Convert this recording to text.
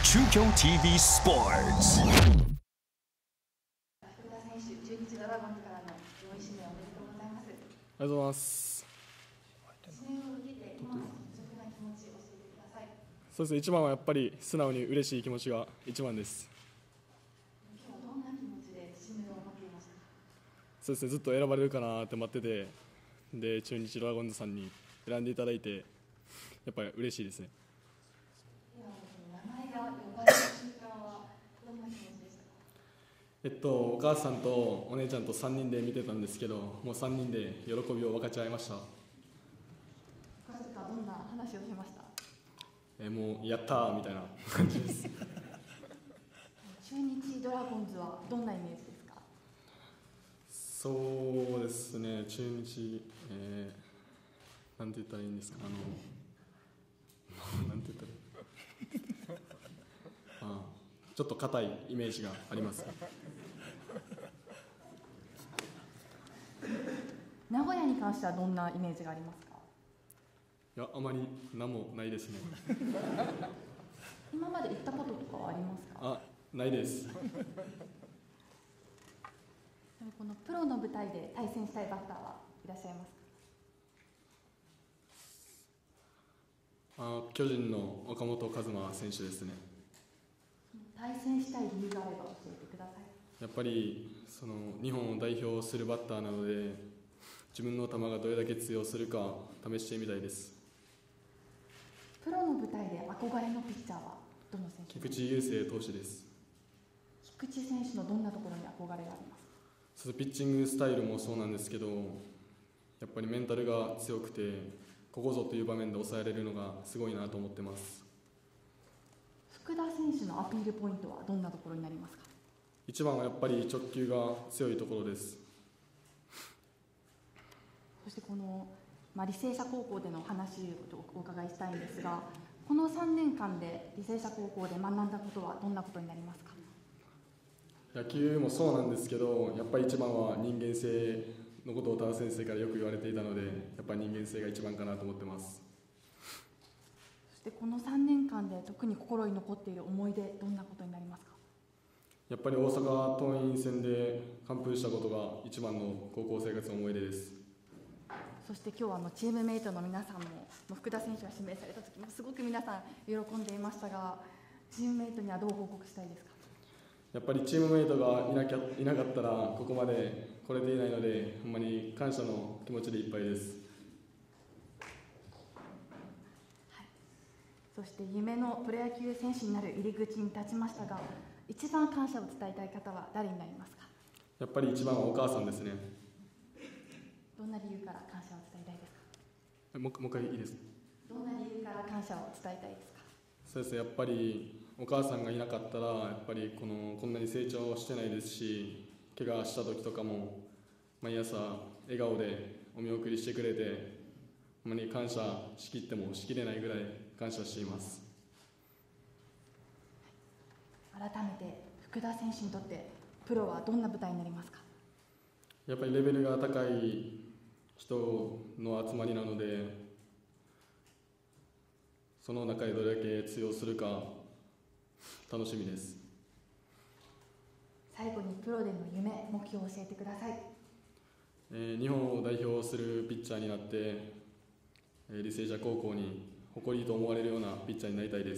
中京 TV スポーツ。 福田選手、中日ドラゴンズからの4位指名おめでとうございます。 ありがとうございます。 指名を受けて今の率直な気持ちを教えてください。 そうですね、一番はやっぱり素直に嬉しい気持ちが一番です。 今日はどんな気持ちで指名を待っていましたか？ そうですね、ずっと選ばれるかなって待ってて、で中日ドラゴンズさんに選んでいただいて、やっぱり嬉しいですね。 名前が呼ばれた瞬間はどんな気持ちでしたか？ お母さんとお姉ちゃんと3人で見てたんですけど、もう3人で喜びを分かち合いました。 ご家族はどんな話をしました？ もうやったーみたいな感じです。 中日ドラゴンズはどんなイメージですか？ そうですね、中日、なんて言ったらいいんですか、なんて言ったらちょっと硬いイメージがあります。 名古屋に関してはどんなイメージがありますか？ いや、あまり何もないですね。 今まで行ったこととかはありますか？ ないです。 このプロの舞台で対戦したいバッターはいらっしゃいますか？ 巨人の岡本和真選手ですね。 対戦したい理由があれば教えてください。 やっぱり日本を代表するバッターなので、自分の球がどれだけ通用するか試してみたいです。 プロの舞台で憧れのピッチャーはどの選手ですか？ 菊池雄星投手です。 菊池選手のどんなところに憧れがありますか？ ピッチングスタイルもそうなんですけど、やっぱりメンタルが強くて、ここぞという場面で抑えられるのがすごいなと思ってます。 福田選手のアピールポイントはどんなところになりますか？ 一番はやっぱり直球が強いところです。 そして履正社高校での話をお伺いしたいんですが、この3年間で履正社高校で学んだことはどんなことになりますか？ 野球もそうなんですけど、やっぱり一番は人間性のことを多田先生からよく言われていたので、やっぱり人間性が一番かなと思ってます。 そしてこの3年間で特に心に残っている思い出、どんなことになりますか？ やっぱり大阪桐蔭戦で完封したことが一番の高校生活の思い出です。 そして今日はチームメイトの皆さんも福田選手が指名された時もすごく皆さん喜んでいましたが、チームメイトにはどう報告したいですか？ やっぱりチームメイトがいなかったらここまで来れていないので、ほんまに感謝の気持ちでいっぱいです。 はい、そして夢のプロ野球選手になる入り口に立ちましたが、一番感謝を伝えたい方は誰になりますか？ やっぱり一番はお母さんですね。 どんな理由から感謝を伝えたいですか？ もう一回いいですか？ どんな理由から感謝を伝えたいですか？ そうですね、やっぱりお母さんがいなかったら、やっぱりこんなに成長してないですし、怪我した時とかも毎朝笑顔でお見送りしてくれて、ほんまに感謝しきってもしきれないぐらい感謝しています。 改めて福田選手にとってプロはどんな舞台になりますか？ やっぱりレベルが高い人の集まりなので、その中でどれだけ通用するか楽しみです。 最後にプロでの夢、目標を教えてください。 日本を代表するピッチャーになって、履正社高校に誇りと思われるようなピッチャーになりたいです。